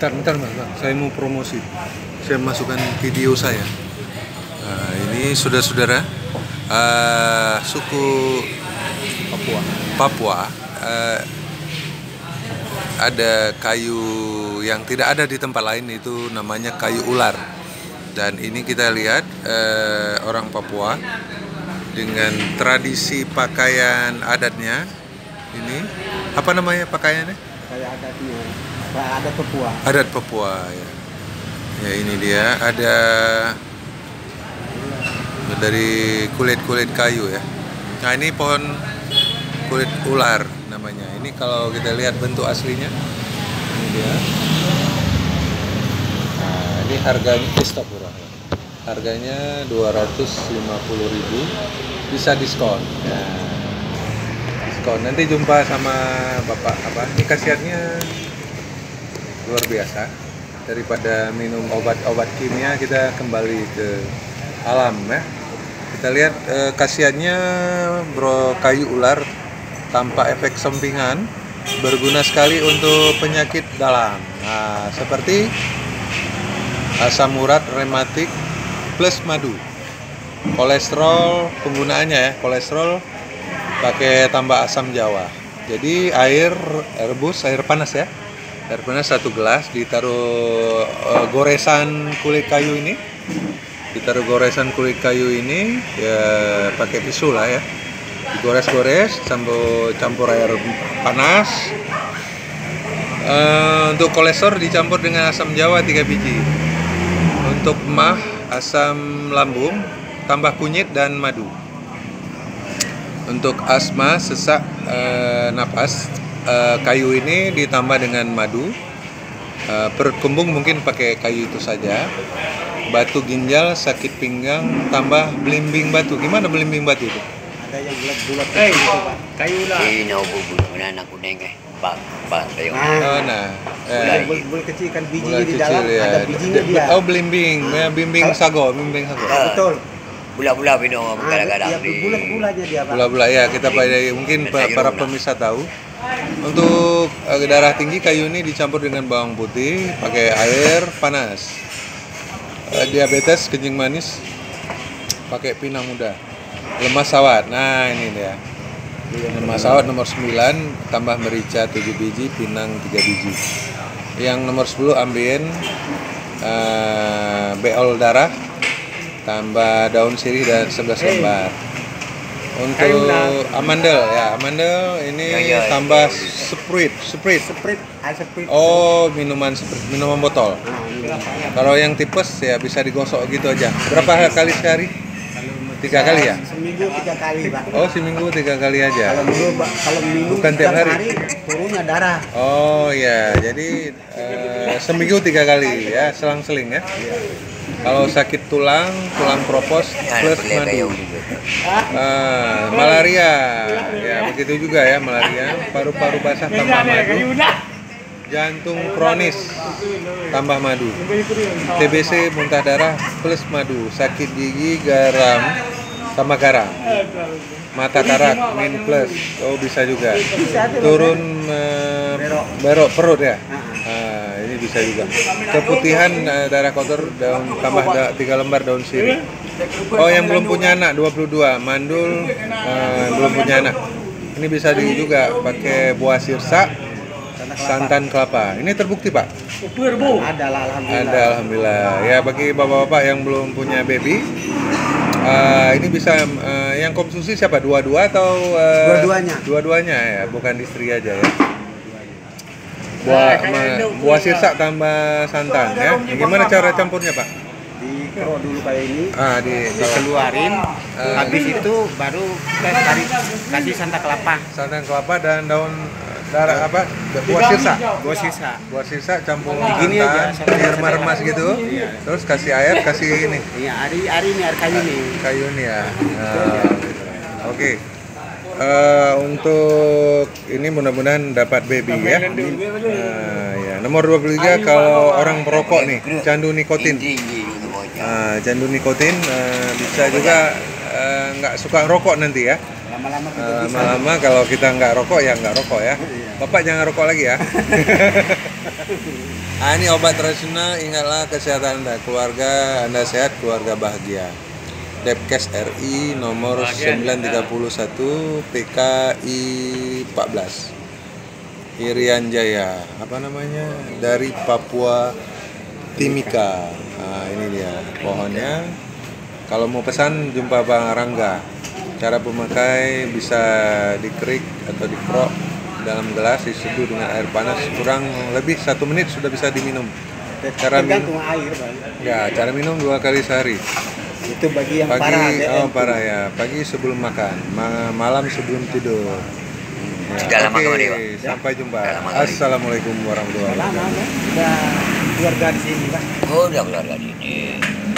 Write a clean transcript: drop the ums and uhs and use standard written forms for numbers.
Bentar, Mas. Saya mau promosi. Saya masukkan video saya. Nah, ini saudara-saudara, suku Papua ada kayu yang tidak ada di tempat lain, itu namanya kayu ular. Dan ini kita lihat orang Papua dengan tradisi pakaian adatnya. Ini apa namanya pakaiannya? Kayak adatnya, adat Papua. Adat Papua ya. Ya ini dia, ada dari kulit kayu ya. Nah ini pohon kulit ular namanya. Ini kalau kita lihat bentuk aslinya, ini dia. Nah ini harganya stop murah. Harganya 250.000, bisa diskon. Nah, diskon. Nanti jumpa sama Bapak apa? Ini khasiatnya luar biasa. Daripada minum obat-obat kimia, kita kembali ke alam ya. Kita lihat khasiatnya bro, kayu ular tanpa efek sampingan, berguna sekali untuk penyakit dalam. Nah, seperti asam urat rematik plus madu. Kolesterol penggunaannya ya, kolesterol pakai tambah asam jawa. Jadi air rebus, air panas ya. Air panas 1 gelas, ditaruh goresan kulit kayu ini. Ditaruh goresan kulit kayu ini ya, pakai tisu lah ya. Digores-gores, campur air panas. Untuk kolesterol dicampur dengan asam jawa 3 biji. Untuk emah, asam lambung, tambah kunyit dan madu. Untuk asma, sesak napas, kayu ini ditambah dengan madu. Perut kembung mungkin pakai kayu itu saja. Batu ginjal, sakit pinggang, tambah belimbing batu. Gimana belimbing batu itu? Ada yang bulat-bulat gitu, Pak. Kayu lah. Ini bubulnya anak kuning bang tayo. Nah, Bulat kecil kan bulat bijinya di kecil, dalam, ya. ada bijinya dia. Oh belimbing, ya, bimbing sago. Betul. Bula-bula minum kadang-kadang Iya, bulat-bulatnya dia, Pak. Bula-bula ya, kita pada mungkin para pemirsa tahu. Untuk darah tinggi, kayu ini dicampur dengan bawang putih, pakai air panas. Diabetes, kencing manis, pakai pinang muda. Lemas sawat, nah ini dia. Lemas sawat nomor 9, tambah merica 7 biji, pinang 3 biji. Yang nomor 10 ambien, beol darah, tambah daun sirih dan 11 lembar. Untuk amandel ya, amandel ini tambah sprite. Air sprite. Oh, minuman botol. Kalau yang tipes ya bisa digosok gitu aja. Berapa kali sehari? 3 kali ya? Seminggu 3 kali, Pak. Oh, seminggu 3 kali aja. Kalau minum Bukan tiap hari. turunnya darah. Oh ya, jadi seminggu 3 kali ya, selang-seling ya. Kalau sakit tulang propos plus madu. Malaria, ya begitu juga ya, malaria. Paru-paru basah tambah madu. Jantung kronis tambah madu. TBC muntah darah plus madu. Sakit gigi tambah garam. Mata karak min plus. Oh bisa juga. Turun berok perut ya. Ini bisa juga. Keputihan darah kotor, tambah 3 lembar daun sirih. Oh yang belum punya anak 22, mandul belum punya anak. Ini bisa juga pakai buah sirsa, santan kelapa. Ini terbukti Pak? Ada lah, alhamdulillah. Ada alhamdulillah. Ya bagi bapak-bapak yang belum punya baby, ini bisa yang konsumsi siapa? Dua-dua atau Dua-duanya. Dua-duanya ya, bukan istri aja ya. Buah sirsa tambah santan ya. Gimana cara campurnya Pak? Dikerok dulu kayak ini. Dikeluarin. Habis itu baru kita kasih santan kelapa. Santan kelapa dan daun darah apa? Buah sirsa. Buah sirsa campur Gini aja, santan, diremas gitu. Terus kasih air, kasih ini. Iya, air kayu ini. Kayu ini ya. Oke. Untuk ini mudah-mudahan dapat baby ya. Ya. Nomor 23 kalau orang perokok nih, candu nikotin. Candu nikotin bisa juga nggak suka rokok nanti ya. Lama-lama kalau kita nggak rokok ya nggak rokok ya. Bapak jangan rokok lagi ya. Ini obat tradisional, ingatlah kesehatan Anda, keluarga Anda sehat, keluarga bahagia. Depkes RI nomor 931 PKI 14. Irian Jaya, apa namanya? Dari Papua Timika. Nah, ini dia pohonnya. Kalau mau pesan jumpa Bang Rangga. Cara pemakai bisa dikerik atau dikerok dalam gelas, diseduh dengan air panas kurang lebih 1 menit sudah bisa diminum. Cara minum, Tergantung air, Bang. ya cara minum 2 kali sehari. Itu bagi yang Pagi, parah. ya. parah ya. Pagi sebelum makan, malam sebelum tidur. Ya, Sudah lama oke, kembali, Pak. sampai jumpa. Sudah lama kembali. Assalamularaikum warahmatullahi Lama, wabarakatuh. Bang. Udah keluarga di sini, Pak. Oh, udah keluarga ini.